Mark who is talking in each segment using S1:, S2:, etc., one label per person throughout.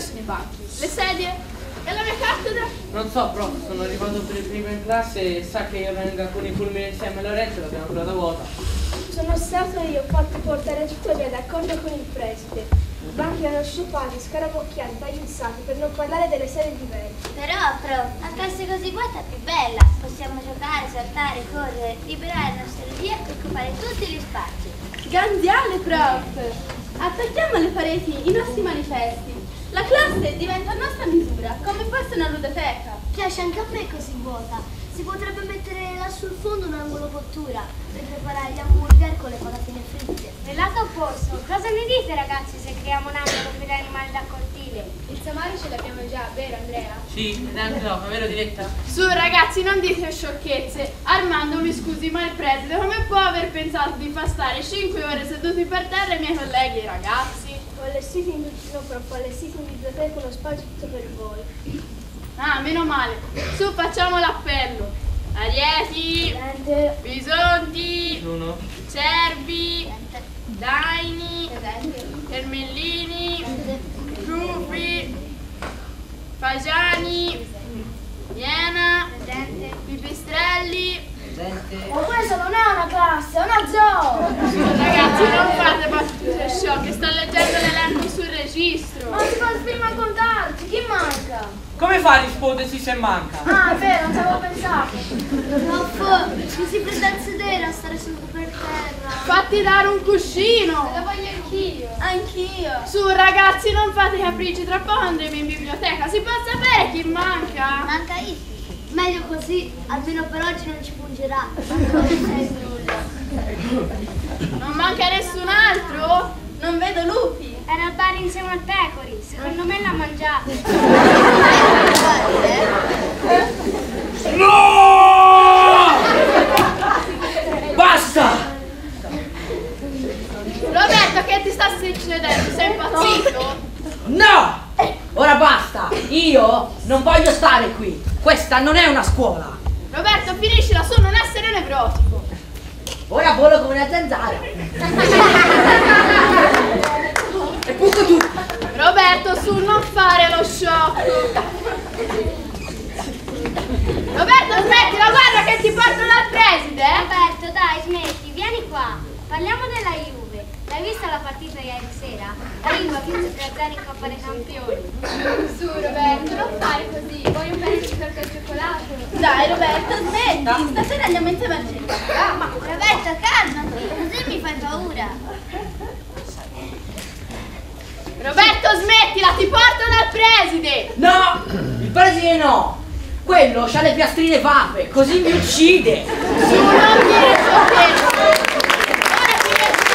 S1: sono i banchi? Le sedie? E la mia cattedra?
S2: Non so, prof, sono arrivato per il primo in classe e sa che io venga con i fulmini insieme a Lorenzo, l'abbiamo trovata vuota.
S3: Sono stato io, ho fatto portare tutto via d'accordo con il preside. I banchi erano sciupati, scarabocchiati, tagliuzzati, per non parlare delle sedie diverse.
S4: Però, prof, a classe così vuota è più bella. Possiamo giocare, saltare, correre, liberare la nostra energia e occupare tutti gli spazi.
S1: Grandiale, prof! Attacchiamo alle pareti i nostri manifesti. La classe diventa a nostra misura, come fosse una ludoteca.
S4: Piace anche a me così vuota. Si potrebbe mettere là sul fondo un angolo cottura per preparare gli hamburger con le patatine fritte.
S5: Nel lato opposto, cosa ne dite ragazzi se creiamo un angolo per gli animali da cortile?
S3: Il sommario ce l'abbiamo già, vero Andrea?
S2: Sì, ed anche no, vero Diletta?
S1: Su ragazzi, non dite sciocchezze. Armando, mi scusi, ma il preside come può aver pensato di far stare 5 ore seduti per terra i miei colleghi ragazzi?
S3: Ho allestito in biblioteca uno spazio tutto per voi.
S1: Ah, meno male. Su, facciamo l'appello. Arieti,
S3: Presente.
S1: bisonti,
S2: Uno.
S1: cervi, daini, ermellini, ciuffi, fagiani, iena, pipistrelli.
S3: Ma questa non è una classe, è una zoo!
S1: Ragazzi, non fate battute sciocche, sto leggendo l'elenco sul registro.
S3: Ma si fa il film a contarci, chi manca?
S2: Come fa a rispondersi se manca?
S3: Ah, è vero, non ci avevo pensato.
S4: Prof, mi si prende a sedere a stare seduto per terra.
S1: Fatti dare un cuscino.
S3: Lo voglio anch'io.
S4: Anch'io.
S1: Su ragazzi, non fate capricci, tra poco andremo in biblioteca, si può sapere chi manca?
S4: Manca Ifi. Meglio così, almeno per oggi non ci pungerà. Non c'è nulla.
S1: Non manca nessun altro? Non vedo lupi.
S5: Era al bar insieme al pecori, secondo me l'ha mangiato.
S6: No! Basta!
S1: Roberto, che ti sta succedendo? Sei impazzito?
S6: No! Ora basta! Io non voglio stare qui! Questa non è una scuola!
S1: Roberto, finiscila su, non essere nevrotico.
S6: Ora volo come una zanzara! E punto tu!
S1: Roberto, su, non fare lo sciocco. Roberto, smettila, guarda che ti porto dal preside.
S5: Roberto, dai, smetti, vieni qua. Parliamo della Juve. L'hai vista la partita ieri sera? La Juve ha vinto 3-0 in Coppa dei Campioni.
S3: Su Roberto, non fare così, vuoi un pezzo di torta al cioccolato?
S1: Dai Roberto, smetti, stasera andiamo insieme al centro.
S4: Ma Roberto, calmati, così mi fai paura.
S1: Roberto, smettila, ti porto dal preside.
S6: No! Il preside no! Quello c'ha le piastrine vape, così mi uccide!
S1: Su, non dire sciocchezze. Ora ti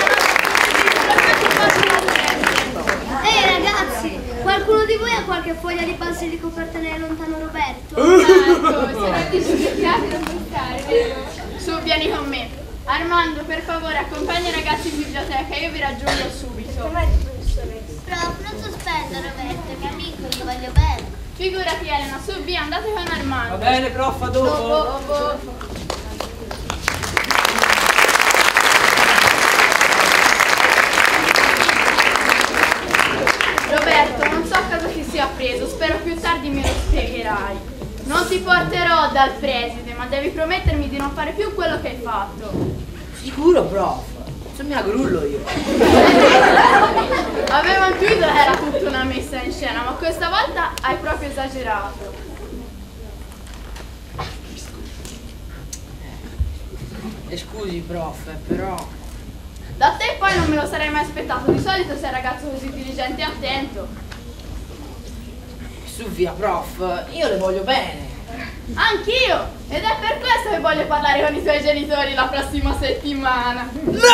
S4: Ragazzi, qualcuno di voi ha qualche foglia di basilico per tenere lontano Roberto?
S1: Ecco, se non ti sciocchiate non puoi stare, vero? Su, vieni con me. Armando, per favore, accompagna i ragazzi in biblioteca, io vi raggiungo subito.
S3: Professoressa.
S4: Prof, non sospenda Roberto, è mio amico, gli voglio bene.
S1: Figurati Elena, su, via, andate con Armando.
S2: Va bene, prof, a dopo.
S1: Dopo. Roberto, non so cosa ti sia preso, spero più tardi me lo spiegherai. Non ti porterò dal preside, ma devi promettermi di non fare più quello che hai fatto.
S6: Sicuro, prof? Se mi agrullo io.
S1: Avevo intuito che era tutta una messa in scena, ma questa volta hai proprio esagerato.
S6: Scusi, prof, però...
S1: Da te poi non me lo sarei mai aspettato, di solito sei un ragazzo così diligente e attento.
S6: Su via, prof, io le voglio bene.
S1: Anch'io! Ed è per questo che voglio parlare con i tuoi genitori la prossima settimana.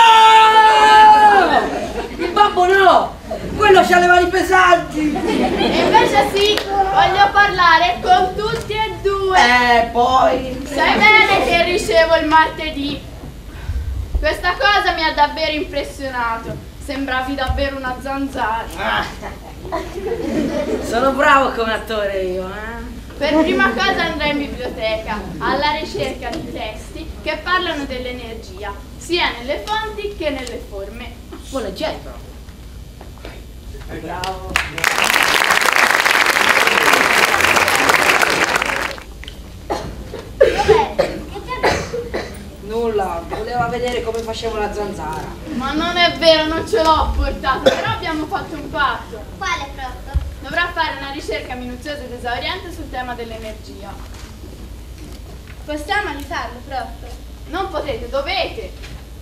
S6: No! Il babbo no! Quello c'ha le mani pesanti!
S1: E invece sì, voglio parlare con tutti e due.
S6: Poi...
S1: Sai bene che ricevo il martedì. Questa cosa mi ha davvero impressionato. Sembravi davvero una zanzara.
S6: Sono bravo come attore io, eh?
S1: Per prima cosa andrai in biblioteca, alla ricerca di testi che parlano dell'energia, sia nelle fonti che nelle forme.
S6: Volentieri però.
S2: Bravo.
S6: vedere come facevo la zanzara.
S1: Ma non è vero, non ce l'ho portato, però abbiamo fatto un patto.
S5: Quale, prof?
S1: Dovrà fare una ricerca minuziosa ed esauriente sul tema dell'energia.
S3: Possiamo aiutarlo, prof?
S1: Non potete, dovete.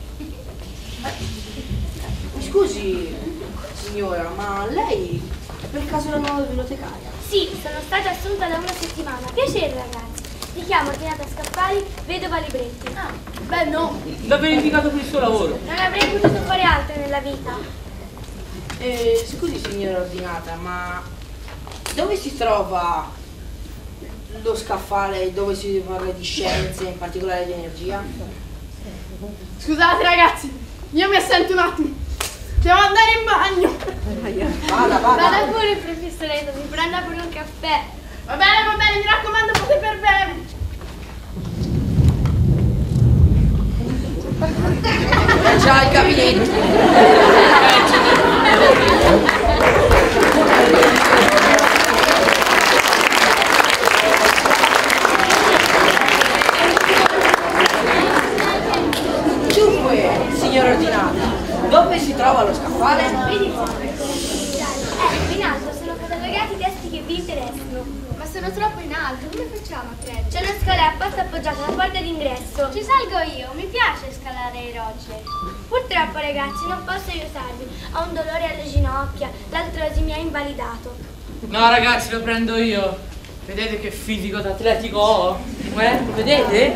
S6: Mi scusi, signora, ma lei è per caso la nuova bibliotecaria?
S4: Sì, sono stata assunta da una settimana. Piacere, ragazzi. Mi chiamo Ordinata Scaffali, vedova Libretti.
S1: Ah, beh no.
S2: L'ho verificato per il suo lavoro.
S4: Non avrei potuto fare altro nella vita.
S6: Scusi, signora Ordinata, ma dove si trova lo scaffale dove si parla di scienze, in particolare di energia?
S1: Scusate ragazzi, io mi assento un attimo. Devo andare in bagno.
S6: Vada.
S5: Vada pure, professoressa, mi prenda pure un caffè.
S1: Va bene, mi raccomando, fate per bene.
S6: Già il gabinetto. Dunque, signora Ordinata, dove si trova lo scaffale?
S4: In alto sono catalogati i testi che vi interessano.
S5: Ma sono troppo in alto, come facciamo a credere?
S4: C'è una scala apposta appoggiata alla porta d'ingresso.
S5: Ci salgo io, mi piace scalare i rocce.
S4: Purtroppo, ragazzi, non posso aiutarvi. Ho un dolore alle ginocchia. L'altro oggi mi ha invalidato.
S2: No ragazzi, lo prendo io. Vedete che fisico d'atletico ho? Vedete?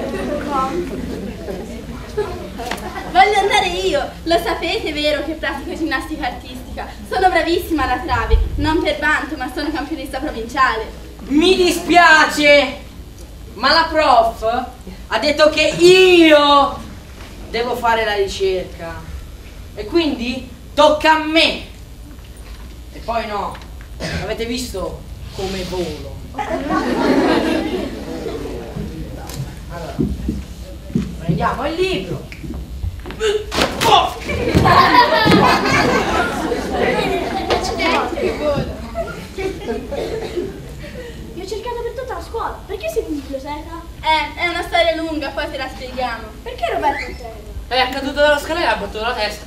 S3: Voglio andare io, lo sapete vero che pratico ginnastica artistica? Sono bravissima alla trave, non per vanto, ma sono campionessa provinciale.
S6: Mi dispiace, ma la prof ha detto che io devo fare la ricerca e quindi tocca a me. E poi no, avete visto come volo? Allora, prendiamo il libro.
S1: Accidenti, che volo.
S3: Vi ho cercato per tutta la scuola, perché sei in biblioteca? È una storia lunga, poi te la spieghiamo. Perché Roberto interno?
S2: È caduto dalla scala e ha battuto la testa.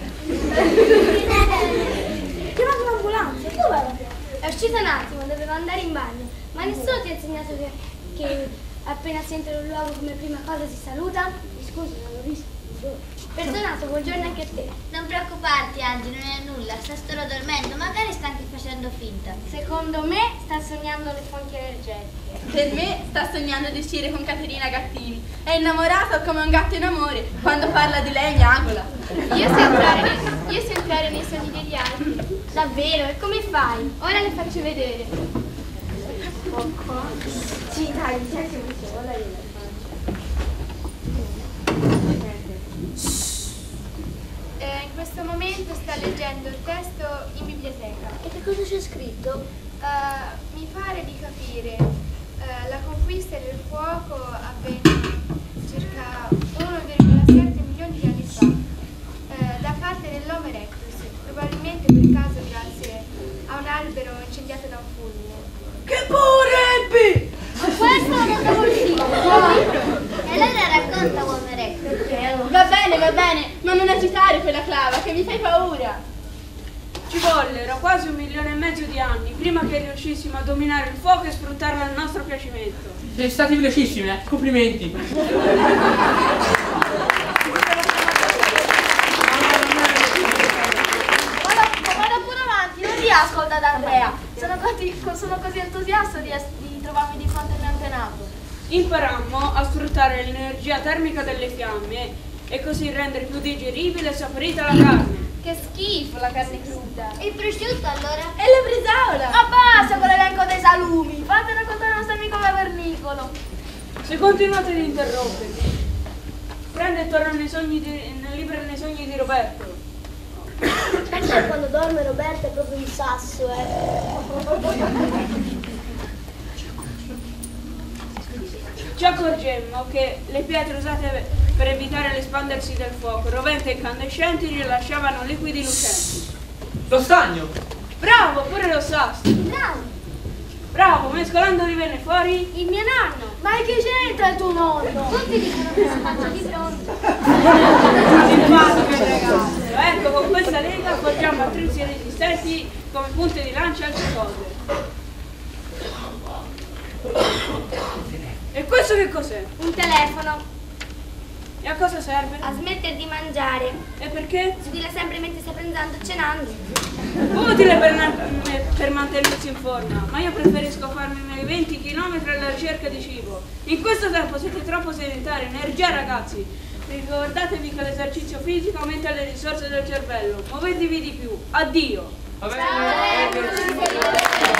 S3: Chiamate un'ambulanza, dov'è?
S4: È uscita un attimo, dovevo andare in bagno. Ma nessuno ti ha insegnato che appena si entra in un luogo come prima cosa si saluta? Mi scusi, non l'ho visto. Perdonato, buongiorno anche a te.
S5: Non preoccuparti, Angie, non è nulla, sta solo dormendo, magari sta anche facendo finta.
S4: Secondo me sta sognando le fonti energetiche.
S3: Per me sta sognando di uscire con Caterina Gattini. È innamorato come un gatto in amore. Quando parla di lei miagola.
S1: Io so entrare nei sogni degli altri.
S4: Davvero? E come fai?
S1: Ora le faccio vedere.
S3: Sì, dai, senti un po',
S1: In questo momento sta leggendo il testo in biblioteca.
S4: E che cosa c'è scritto?
S1: Mi pare di capire, la conquista del fuoco avvenne circa 1,7 milioni di anni fa, da parte dell'Homo erectus, probabilmente per caso grazie a un albero incendiato da un fulmine.
S6: Che vorrebbe?
S5: Questo non lo consiglio. E allora racconta, uomo erecto.
S3: Va bene, ma non agitare quella clava che mi fai paura.
S7: Ci vollero quasi 1,5 milioni di anni prima che riuscissimo a dominare il fuoco e sfruttarlo al nostro piacimento.
S2: Siete stati velocissimi, complimenti.
S3: Vado pure avanti, non ti ascolta da Andrea. Sono così entusiasta di trovarmi di fronte all'antenato.
S7: Imparammo a sfruttare l'energia termica delle fiamme e così rendere più digeribile e saporita la carne.
S1: Che schifo la carne cruda.
S5: Il prosciutto allora?
S3: E le brisaola!
S1: Abbassa con l'elenco dei salumi. Fate raccontare il nostro amico cavernicolo.
S7: Se continuate ad interrompermi, prende e torna nel libro nei sogni di Roberto.
S4: Quando dorme Roberto è proprio un sasso,
S7: Ci accorgemmo che le pietre usate per evitare l'espandersi del fuoco, roventi e incandescenti, rilasciavano liquidi lucenti.
S2: Lo stagno.
S7: Bravo, pure lo sasso. Bravo, mescolandoli venne fuori
S4: il mio nonno.
S3: Ma che c'entra il tuo nonno?
S4: Tutti dicono che la faccia di pronto.
S7: Simpatico ragazzo. Ecco, con questa lega forgiamo attrezzi resistenti come punte di lancia e altre cose. E questo che cos'è?
S4: Un telefono.
S7: E a cosa serve?
S4: A smettere di mangiare.
S7: E perché?
S4: Squilla sempre mentre sta pranzando o cenando.
S7: Utile per mantenersi in forma, ma io preferisco farmi i miei 20 km alla ricerca di cibo. In questo tempo siete troppo sedentari. Energia ragazzi! Ricordatevi che l'esercizio fisico aumenta le risorse del cervello. Muovetevi di più. Addio!
S2: Va bene.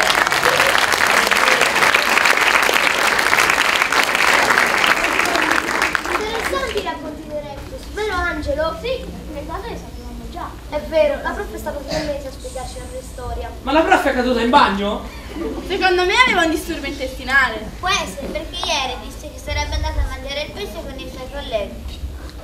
S3: Interessanti i racconti di Rectus, vero Angelo? Sì, nel caso ne sapevamo già. È vero, la prof è stata 3 mesi a spiegarci la storia.
S8: Ma la prof è caduta in bagno?
S9: Secondo me aveva un disturbo intestinale.
S5: Può essere, perché ieri disse che sarebbe andata a mangiare il pesce con i suoi colleghi.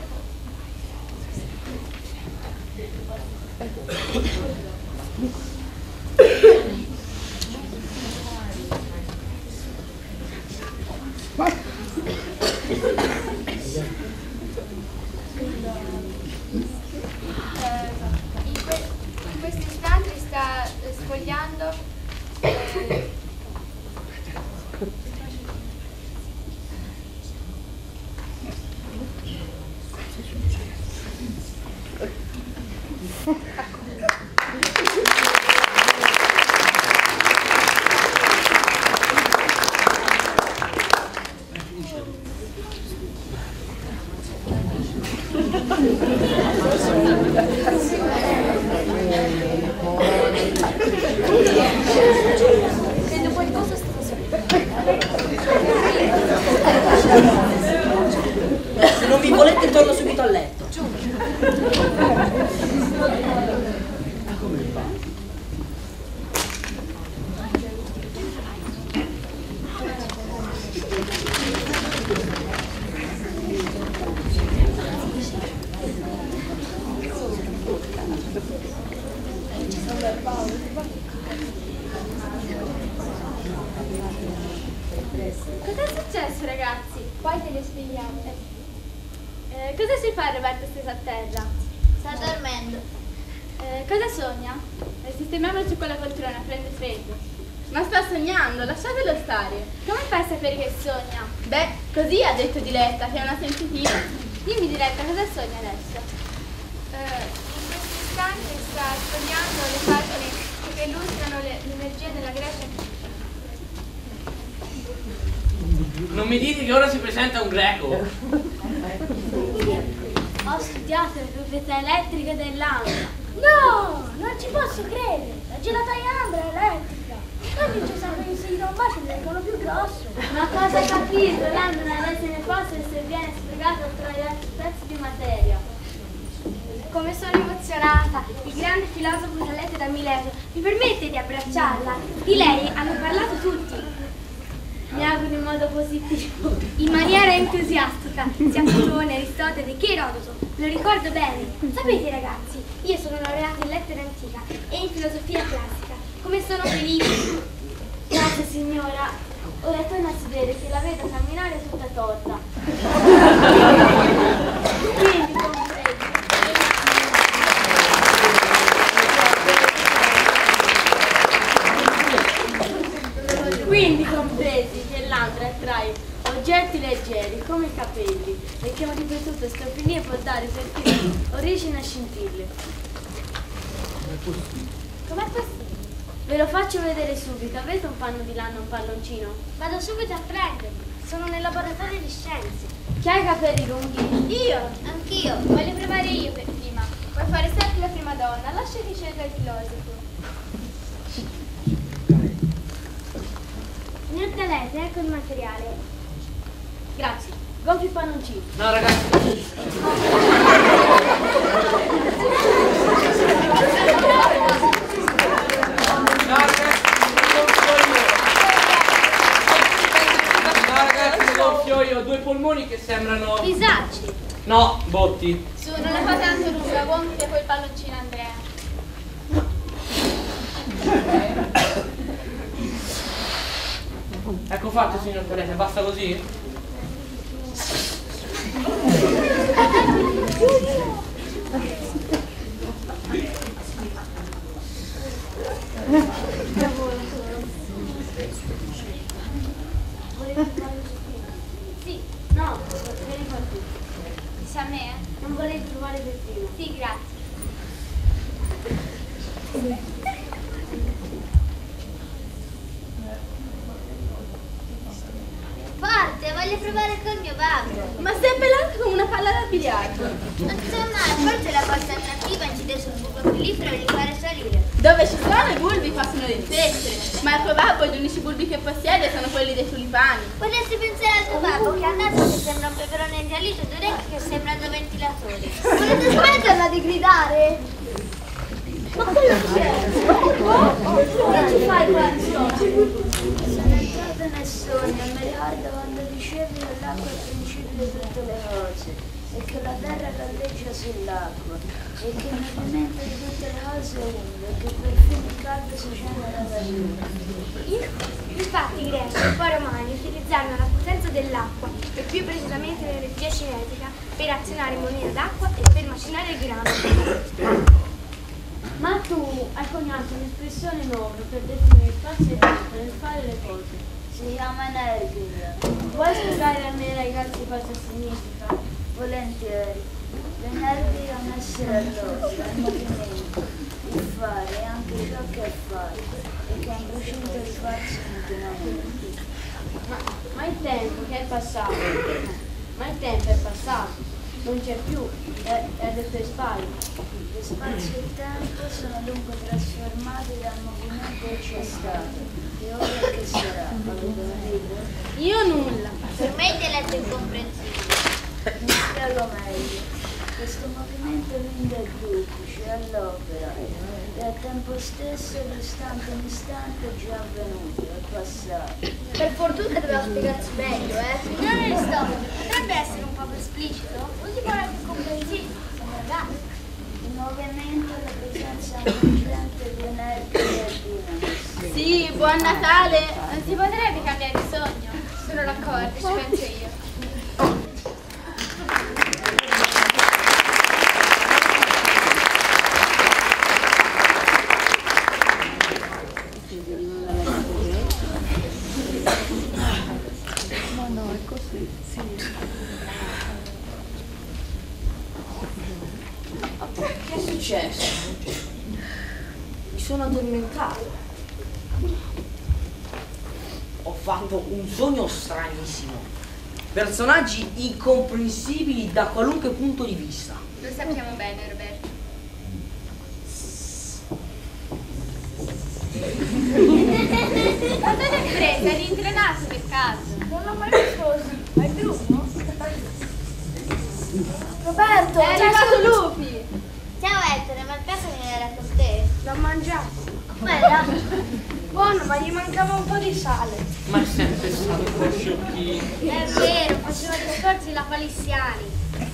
S1: In questi istanti sta sfogliando
S3: Credo qualcosa sta
S6: Se non vi volete torno subito a letto.
S9: Cosa è successo ragazzi?
S3: Poi te le spieghiamo.
S9: Cosa si fa Roberto steso a terra?
S5: Sta dormendo.
S9: Cosa sogna? Sistemiamoci con la poltrona, prende freddo. Ma sta sognando, lasciatelo stare. Come fai a sapere che sogna? Beh, così ha detto Diletta, che è una sensitiva. Dimmi Diletta, cosa sogna adesso?
S1: in questi istanti sta sfogliando le pagine che illustrano l'energia della Grecia.
S2: Non mi dite che ora si presenta un greco.
S4: Ho studiato le proprietà elettriche dell'ambra.
S3: No, non ci posso credere. La gelataia ambra è elettrica. Quando ci siamo inserito un bacio vengono più grosso.
S4: Ma cosa hai capito? L'ambra non se ne fosse se viene spiegato tra gli altri pezzi di materia. Come sono emozionata! Il grande filosofo Salete da Mileto mi permette di abbracciarla. Di lei hanno parlato tutti. Mi auguro in modo positivo. In maniera entusiastica, sia Platone, Aristotele che Erodoto. Lo ricordo bene. Sapete ragazzi, io sono laureata in lettera antica e in filosofia classica. Come sono felice! Grazie signora. Ora torna a sedere che la vedo camminare tutta torta. Quindi compresi che l'andra attrae oggetti leggeri come i capelli e che ripetuto stofanie può dare sentire origine a scintille. Com'è possibile? Ve lo faccio vedere subito. Avete un panno di lana, un palloncino? Vado subito a prenderli. Sono nel laboratorio di scienze. Chi ha i capelli lunghi? Io! Anch'io! Voglio provare io per prima.
S1: Puoi fare sempre la prima donna, lascia che scelga il filosofo.
S4: Signor Talete, ecco il materiale. Grazie. Gonfi il palloncino.
S2: No ragazzi. No ragazzi, gonfio io. 2 polmoni che sembrano...
S4: Bisacci.
S2: No, botti.
S9: Su, non la fa tanto lunga, gonfia quel palloncino Andrea.
S2: Ecco fatto signor Talete, basta così?
S5: Sì, no, vieni qua tu. Dici a me? Non volevi provare per prima? Sì, grazie. Forte, voglio provare col mio babbo.
S9: Ma sei pelata come una palla da biliardo.
S5: Insomma, forse la forza attiva incide sul buco mellifero e li fare salire.
S9: Dove ci sono i bulbi possono riflettere, ma il tuo babbo gli unici bulbi che possiede sono quelli dei tulipani.
S5: Potresti pensare al tuo babbo che ha il naso che sembra un peperone ingiallito ed orecchie che sembrano ventilatori.
S3: Volete smetterla di gridare? Ma quello chi è? Che ci fai qua?
S10: Sono entrata nel sogno e mi ricordo quando dicevi che l'acqua è il principio di tutte le cose e che la terra galleggia sull'acqua e che il movimento di tutte le cose è umido e che perfino il caldo si genera da lui.
S1: Infatti i greci e poi i romani utilizzarono la potenza dell'acqua e più precisamente l'energia cinetica per azionare monete d'acqua e per macinare il grano.
S10: Ma tu hai coniato un'espressione nuova per definire spazio e tempo nel fare le cose. Si chiama energia. Vuoi spiegare a me ragazzi cosa significa? Volentieri. L'energia è un essere all'opera, il movimento, il fare e anche ciò che è fare e che è in procinto di farsi continuamente.
S4: Ma il tempo che è passato, ma il tempo è passato, non c'è più, è alle tue spalle.
S10: Lo spazio e il tempo sono dunque trasformati dal movimento che c'è stato e ora che sarà, avete capito?
S9: Io nulla.
S5: Per me il dialetto è incomprensibile.
S10: Mi spiego meglio. Questo movimento quindi è duplice, è all'opera e al tempo stesso l'istante in istante è già avvenuto, è passato.
S3: Per fortuna doveva spiegarsi meglio,
S5: Signore Aristotele, potrebbe essere un po' più esplicito? Usi parole più comprensibili. Ragazzi.
S10: Il movimento è la presenza emergente di energia e dinamismo.
S9: Sì, buon Natale.
S4: Non si potrebbe cambiare sogno?
S1: Sono d'accordo, ci penso io.
S6: Che è successo? Mi sono addormentato. Ho fatto un sogno stranissimo. Personaggi incomprensibili da qualunque punto di vista.
S1: Lo sappiamo bene, Roberto.
S4: Ma dove hai preso? Eri intrenato per caso?
S3: Non l'ho mai visto così. Ma è Bruno? Roberto!
S9: È arrivato Lupi.
S5: Ciao Ettore, ma il caso che era con te?
S3: L'ho mangiato.
S5: Com'era?
S3: Buono, ma gli mancava un po' di sale.
S2: Ma è sempre stato un po' sciocchino.
S5: È vero, faceva discorsi la palissiani.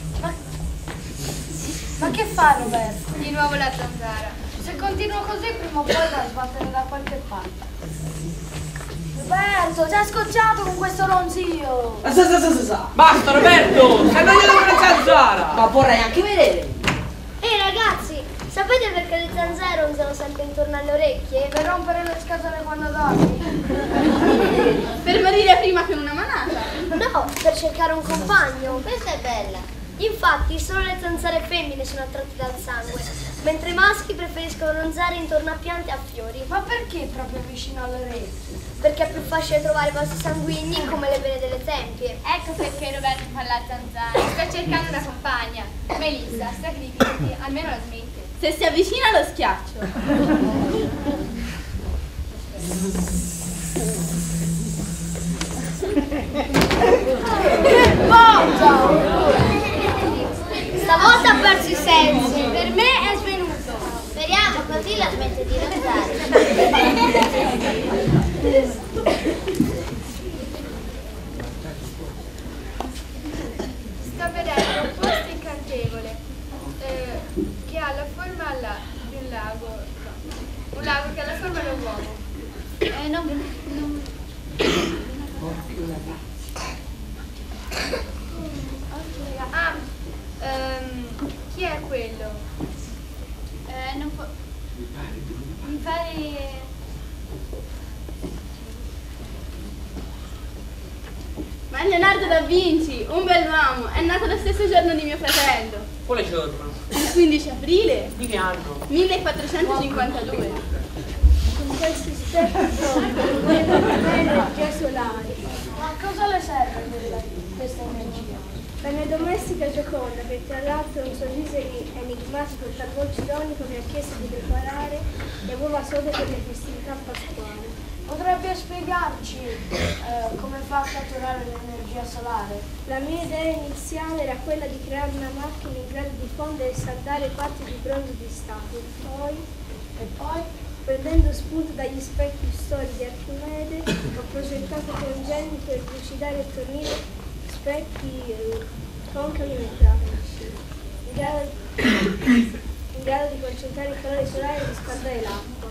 S3: Ma che fa Roberto?
S1: Di nuovo la zanzara.
S3: Se continua così prima o poi va a sbattere da qualche parte. Roberto, sei scocciato con questo ronzio!
S8: Basta Roberto! Sei andato con la zanzara!
S6: Ma vorrei anche vedere.
S3: Ehi ragazzi, sapete perché le zanzare ronzano sempre intorno alle orecchie? Per rompere le scatole quando dormi?
S9: Per morire prima che una manata.
S3: No, per cercare un compagno.
S5: Questa è bella.
S3: Infatti solo le zanzare femmine sono attratte dal sangue, mentre i maschi preferiscono ronzare intorno a piante e a fiori. Ma perché proprio vicino alle orecchie? Perché è più facile trovare vasi sanguigni come le vene delle tempie.
S4: Ecco perché Roberto fa la zanzara.
S1: Sta cercando una compagna. Melissa, sacrificati, almeno la smette.
S9: Se si avvicina lo schiaccio.
S3: Stavolta ha perso i sensi.
S5: Per me è svenuto. Speriamo così la smette di ronzare.
S1: Sto vedendo un posto incantevole che ha la forma di un lago. Un lago che ha la forma di un uomo.
S9: Leonardo da Vinci, un bell'uomo, è nato lo stesso giorno di mio fratello.
S8: Quale giorno?
S9: Il 15 aprile
S8: Di che anno?
S9: 1452.
S10: Con questi steppi energia solare.
S3: Ma cosa le serve questa energia?
S10: La mia domestica Gioconda, che tra l'altro ha un sorriso enigmatico e talvolta ironico, mi ha chiesto di preparare le uova sode per le festività pasquali.
S3: Potrebbe spiegarci come fa a catturare l'energia solare?
S10: La mia idea iniziale era quella di creare una macchina in grado di fondere e saldare parti di bronzo di Stato. Poi, prendendo spunto dagli specchi storici di Archimede, ho progettato congegni per lucidare e tornire specchi concavi metallici, in grado di concentrare il calore solare e riscaldare l'acqua.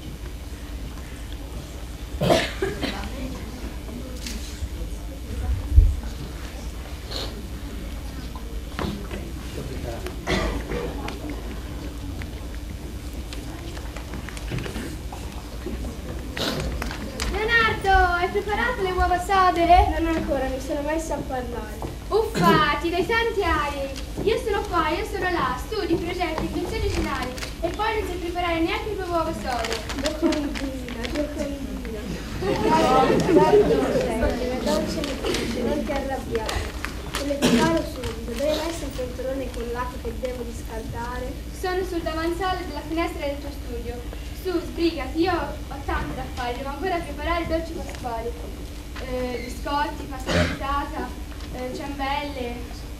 S1: Leonardo, hai preparato le uova sode?
S10: Non ancora, mi sono messa a parlare.
S1: Uffa, ti dai tanti aria. Io sono qua, io sono là, studi, progetti, invenzioni originali e poi non sai preparare neanche le tue uova sode.
S10: Giocondina. Guarda, dolce e non ti arrabbiare. Te le preparo subito, dove messo il pentolone con l'acqua che devo riscaldare?
S1: Sono sul davanzale della finestra del tuo studio. Su, sbrigati, io ho tanto da fare, devo ancora preparare dolci pasquali. Biscotti, pasta frittata, ciambelle.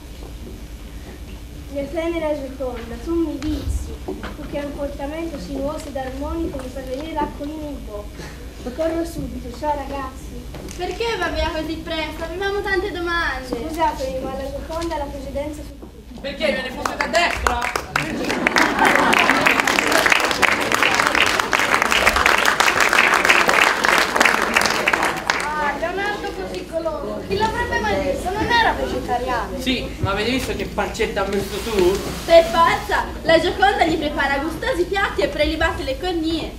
S10: Mia tenera Gioconda, tu mi vizi, tu che hai un portamento sinuoso ed armonico mi fa venire l'acquolina in bocca. Corro subito, ciao ragazzi.
S9: Perché va via così presto? Avevamo tante domande.
S10: Scusatemi, ma la Gioconda ha la precedenza su tutti.
S8: Perché viene fosse da destra?
S3: Leonardo così goloso, chi l'avrebbe mai visto? Non era vegetariano.
S8: Sì, ma avete visto che pancetta ha messo tu?
S9: Per forza, la Gioconda gli prepara gustosi piatti e prelibate le cornie.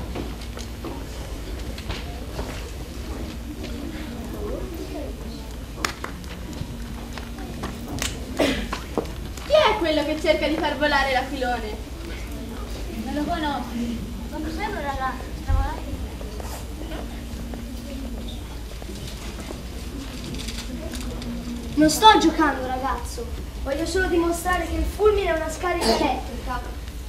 S9: Chi è quello che cerca di far volare l'aquilone?
S3: Non lo conosco. Non mi sembra un ragazzo, stava là. Non sto giocando, ragazzo. Voglio solo dimostrare che il fulmine è una scarica elettrica.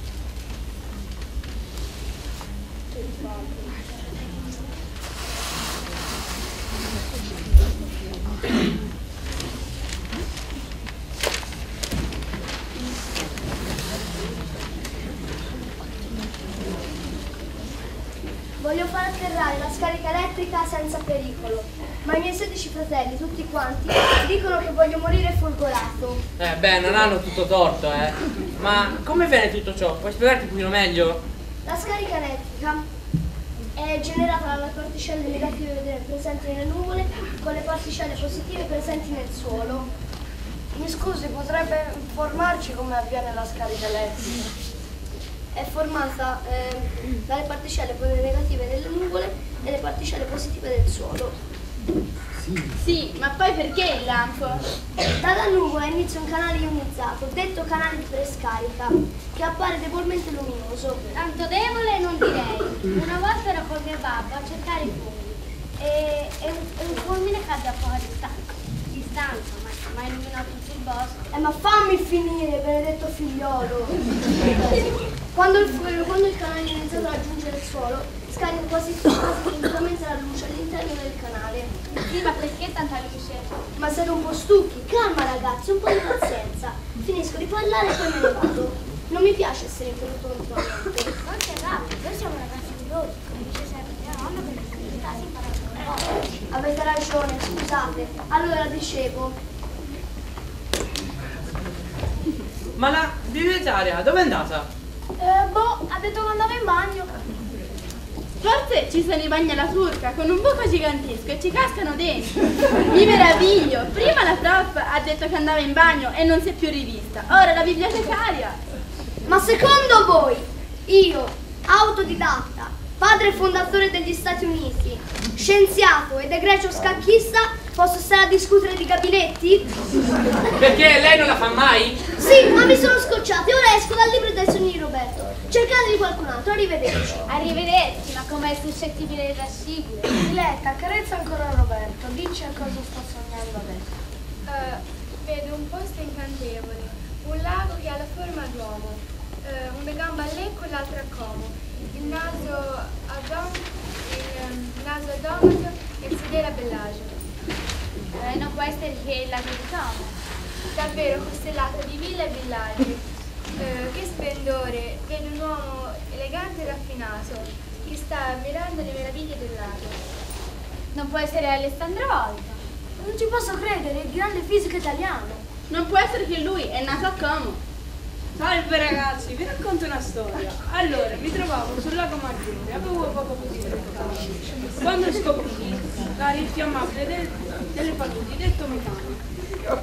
S3: Voglio far atterrare la scarica elettrica senza pericolo, ma i miei 16 fratelli, tutti quanti, dicono che voglio morire folgorato.
S8: Beh, non hanno tutto torto, Ma come viene tutto ciò? Puoi spiegarti un pochino meglio?
S3: La scarica elettrica è generata dalle particelle negative presenti nelle nuvole con le particelle positive presenti nel suolo. Mi scusi, potrebbe informarci come avviene la scarica elettrica? È formata dalle particelle negative delle nuvole e le particelle positive del suolo.
S9: Sì, ma poi perché il lampo?
S3: Dalla nuvola inizia un canale ionizzato, detto canale di prescarica, che appare debolmente luminoso.
S5: Tanto debole non direi. Una volta ero con mio babbo a cercare i fulmini e un fulmine cadde a poca distanza, ma illuminò tutto il bosco.
S3: Ma fammi finire, benedetto figliolo! Quando il canale ionizzato raggiunge il suolo, scarica quasi completamente la luce all'interno del canale.
S5: Sì, ma perché tanta luce?
S3: Ma siete un po' stucchi, calma ragazzi, un po' di pazienza. Finisco di parlare e poi me ne vado. Non mi piace essere interrotto continuamente.
S5: Non c'è rabbia, noi siamo ragazzi curiosi, come dice sempre mia nonna, perché l'università si impara un po'.
S3: Avete ragione, scusate. Allora dicevo,
S8: Ma la bibliotecaria, dove è andata?
S3: ha detto che andava in bagno.
S9: Forse ci sono i bagni alla turca con un buco gigantesco e ci cascano dentro. Mi meraviglio! Prima la prof ha detto che andava in bagno e non si è più rivista. Ora la bibliotecaria.
S3: Ma secondo voi, io, autodidatta, padre fondatore degli Stati Uniti, scienziato ed egregio scacchista, posso stare a discutere di gabinetti?
S8: Perché lei non la fa mai?
S3: Sì, ma mi sono scocciata e ora esco dal libro dei sogni di Roberto. Cercate di qualcun altro, arrivederci.
S5: Arrivederci, ma com'è suscettibile e irascibile?
S10: Diletta, carezza ancora Roberto, dici a cosa sto sognando adesso.
S1: Vedo un posto incantevole, un lago che ha la forma d'uomo, una gamba a lecco e l'altra a como, il naso adomato e il sedere a bellagio.
S9: Non può essere che il lago di Como.
S1: Davvero costellato di ville e villaggi. Che splendore! Vedo un uomo elegante e raffinato che sta ammirando le meraviglie del lago.
S9: Non può essere Alessandro Volta.
S10: Non ci posso credere, il grande fisico italiano.
S7: Non può essere che lui è nato a Como. Salve ragazzi, vi racconto una storia. Allora, mi trovavo sul lago Maggiore, avevo poco così tempo. Quando scoprì l'aria infiammabile delle paludi, detto metano.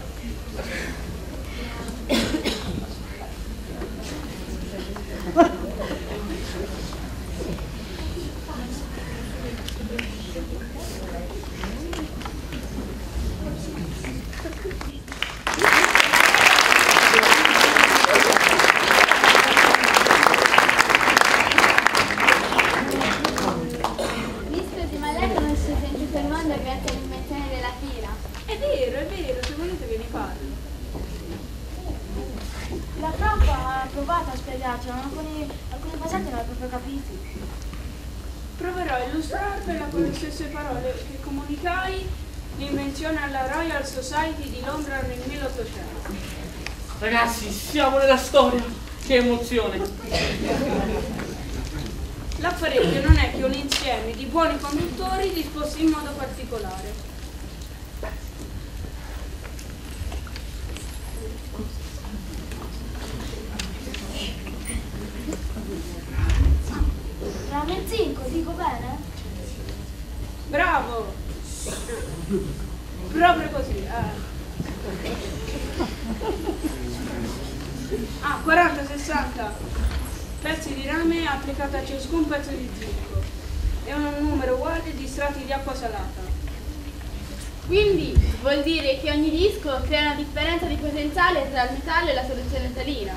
S10: La prof ha provato a spiegarcelo, ma alcuni passaggio non l'ho proprio capiti.
S7: Proverò a illustrarvela con le stesse parole che comunicai l'invenzione alla Royal Society di Londra nel 1800.
S8: Ragazzi, siamo nella storia! Che emozione!
S7: L'apparecchio non è che un insieme di buoni conduttori disposti in modo particolare.
S10: Rame e zinco, dico bene?
S7: Bravo! Proprio così, 40-60 pezzi di rame applicati a ciascun pezzo di zinco e un numero uguale di strati di acqua salata.
S9: Quindi vuol dire che ogni disco crea una differenza di potenziale tra il metallo e la soluzione salina.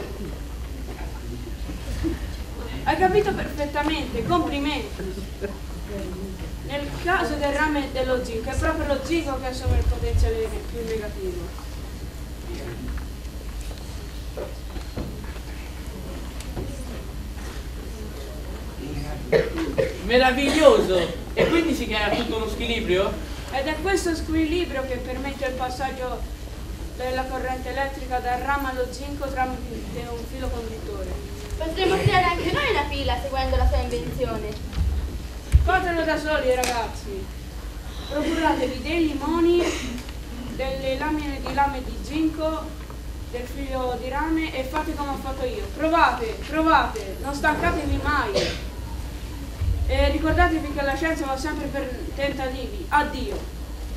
S7: Hai capito perfettamente, complimenti! Nel caso del rame e dello zinco è proprio lo zinco che assume il potenziale più negativo.
S8: Meraviglioso! E quindi si crea tutto uno squilibrio?
S7: Ed è questo squilibrio che permette il passaggio della corrente elettrica dal rame allo zinco tramite un filo conduttore.
S9: Potremmo creare anche noi una fila seguendo la sua invenzione.
S7: Fatelo da soli ragazzi. Procuratevi dei limoni, delle lamine di lame di zinco, del filo di rame e fate come ho fatto io. Provate, non stancatevi mai. E ricordatevi che la scienza va sempre per tentativi. Addio.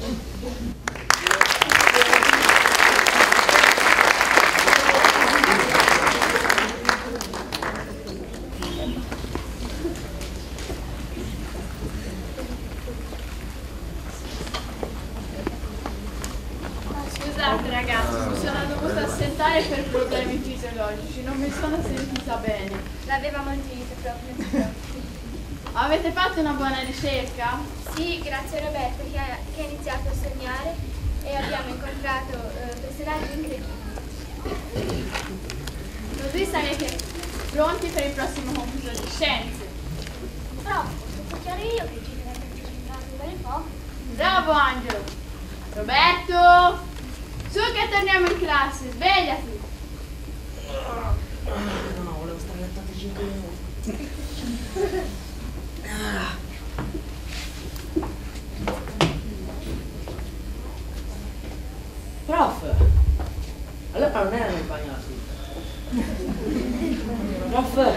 S9: Scusate ragazzi, mi sono dovuta assentare per problemi fisiologici, non mi sono sentita bene.
S1: L'avevamo intuito proprio.
S9: Avete fatto una buona ricerca?
S1: Sì, grazie a Roberto che ha iniziato a sognare e abbiamo incontrato personaggi incredibili.
S9: Così sarete pronti per il prossimo compito di scienze.
S10: Prof, posso chiare io che ci deve un bel po'?
S9: Bravo Angelo! Roberto! Su che torniamo in classe, svegliati!
S6: No, volevo stare a 5 minuti. Prof, allora non erano i bagnati. Prof,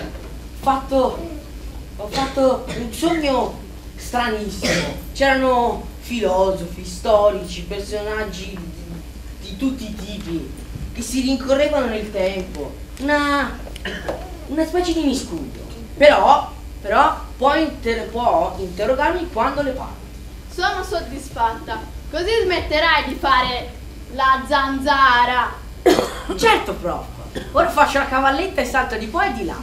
S6: ho fatto un sogno stranissimo. C'erano filosofi, storici, personaggi di tutti i tipi che si rincorrevano nel tempo. Una specie di miscuglio. Però Però può interrogarmi quando le pare.
S9: Sono soddisfatta. Così smetterai di fare la zanzara.
S6: Certo, prof. Ora faccio la cavalletta e salto di qua e di là.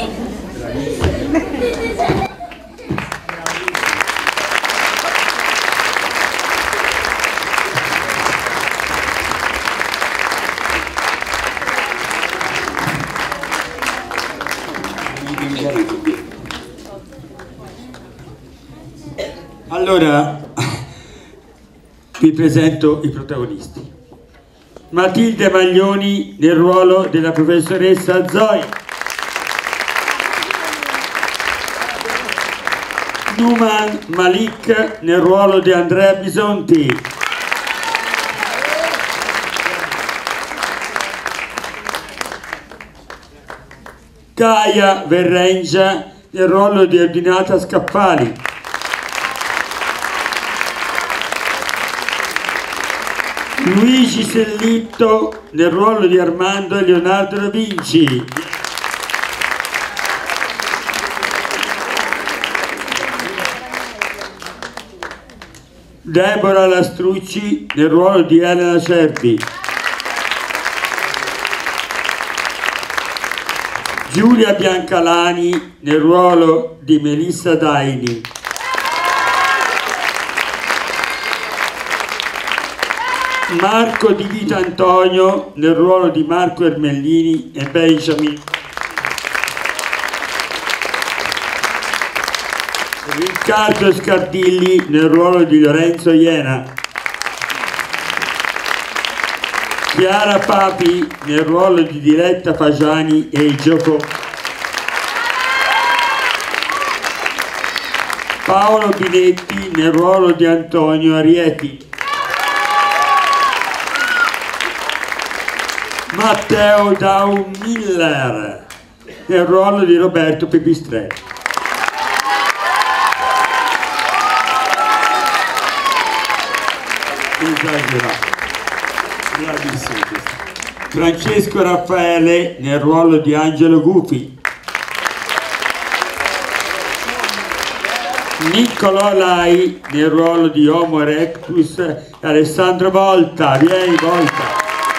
S11: Allora, vi presento i protagonisti. Matilde Maglioni nel ruolo della professoressa Zoe. Numan Malik nel ruolo di Andrea Bisonti. Gaia Verrengia nel ruolo di Ordinata Scappali. Luigi Sellitto nel ruolo di Armando e Leonardo da Vinci. Deborah Lastrucci nel ruolo di Elena Cervi. Giulia Biancalani nel ruolo di Melissa Daini. Marco Di Vita Antonio nel ruolo di Marco Ermellini e Benjamin. Riccardo Scardilli nel ruolo di Lorenzo Iena. Chiara Papi nel ruolo di Diletta Fagiani e il gioco. Paolo Binetti nel ruolo di Antonio Arieti. Matteo Dau Miller nel ruolo di Roberto Pipistrelli. Esagerato. Bravissimo. Francesco Raffaele nel ruolo di Angelo Gufi. Niccolò Lai nel ruolo di Homo erectus e Alessandro Volta. Vieni Volta.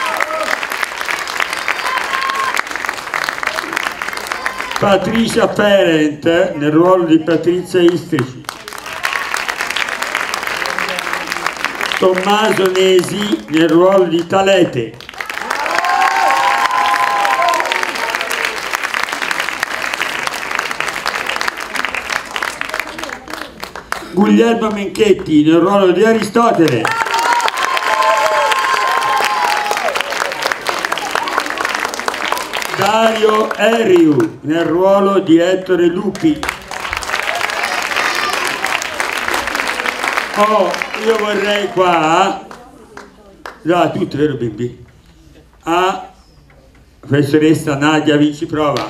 S11: Patricia Ferent nel ruolo di Patrizia Istrici. Tommaso Nesi nel ruolo di Talete. Guglielmo Menchetti nel ruolo di Aristotele. Dario Eriu nel ruolo di Ettore Lupi. Oh, io vorrei qua, da tutto, vero bimbi? A professoressa Nadia Vinci Prova.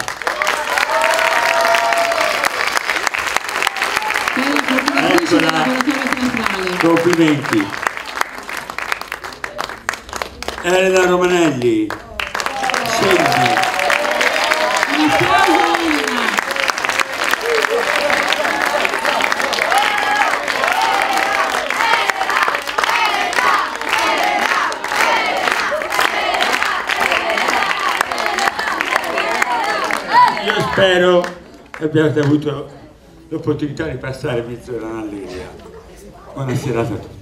S11: Eccola, complimenti. Elena Romanelli. Scendi. Io spero che abbiate avuto l'opportunità di passare mezz'ora in allegria. Buona serata a tutti.